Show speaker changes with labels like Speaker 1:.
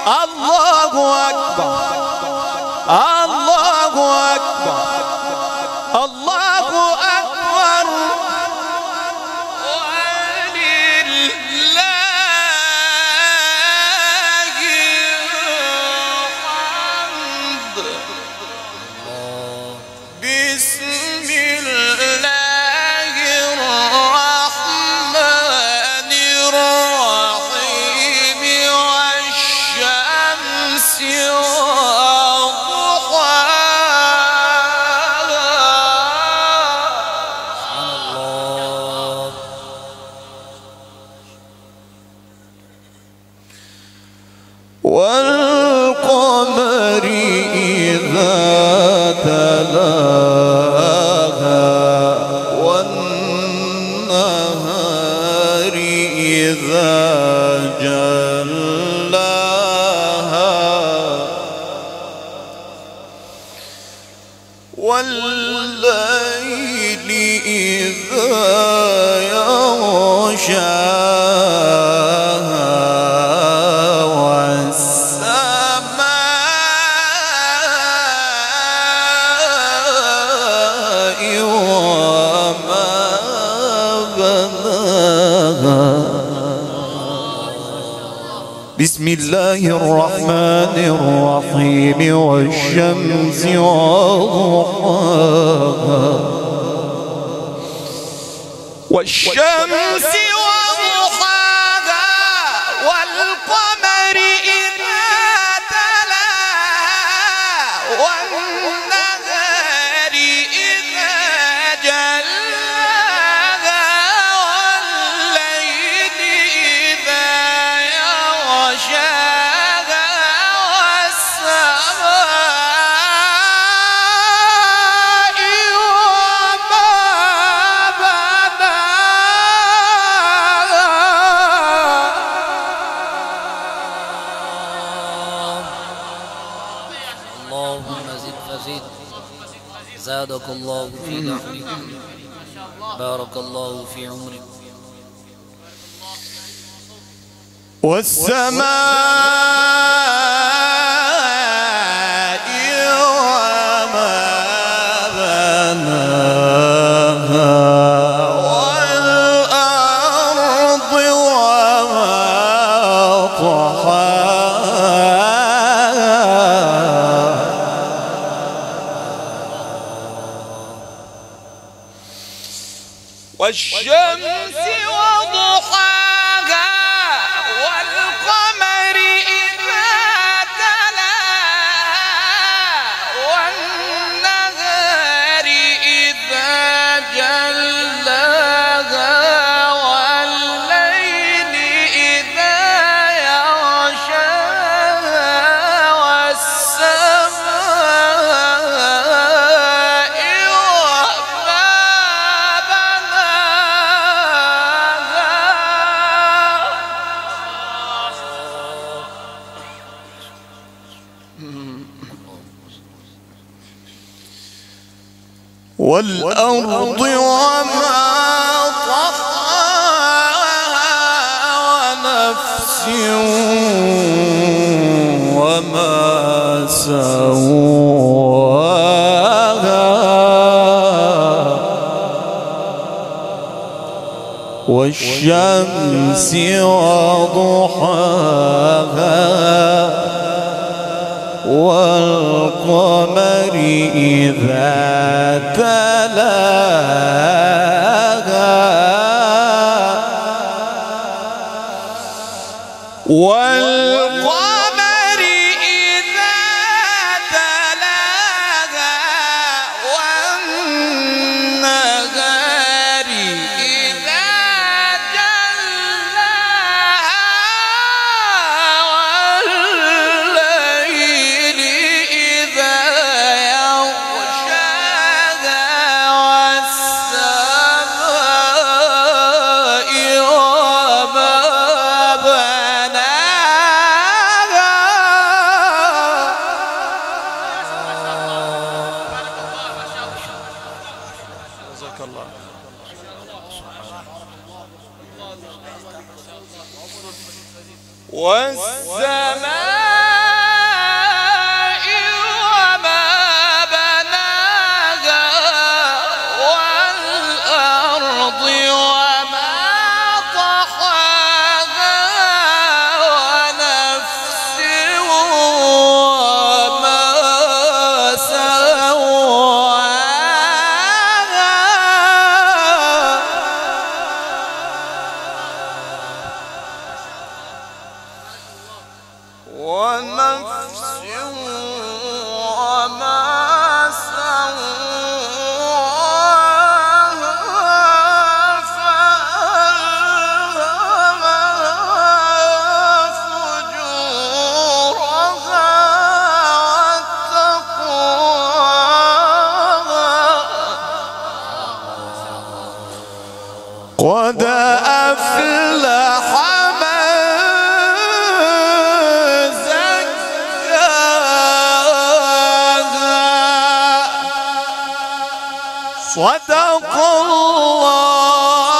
Speaker 1: الله أكبر الله أكبر الله أكبر ولله الحمد. بسم الله الرحمن الرحيم والشمس والقمر إذا تلاها والنهار إذا جلاها والليل إذا يغشاها بسم الله الرحمن الرحيم والشمس وضحاها والشمس وضحاها والقمر إذا تلاها والنهار إذا جلاها والليل إذا يغشاها والسماء وما بناها.
Speaker 2: اللهم زد فزد زادك الله في نحرك بارك الله في عمرك.
Speaker 1: والسماء وما بناها والأرض وما طحاها والشمس وضحاها والقمر إذا تلاها والنهار إذا جلاها والليل إذا يغشاها والسماء وما والأرض وما طحاها ونفس وما سواها والشمس وضحاها والقمر إذا تلاها والقمر إذا تلاها والنهار إذا جلاها والليل إذا يغشاها والسماء وما بناها. ونفس وما سواها فألهمها فجورها وتقواها قد أفلح من زكاها صدق الله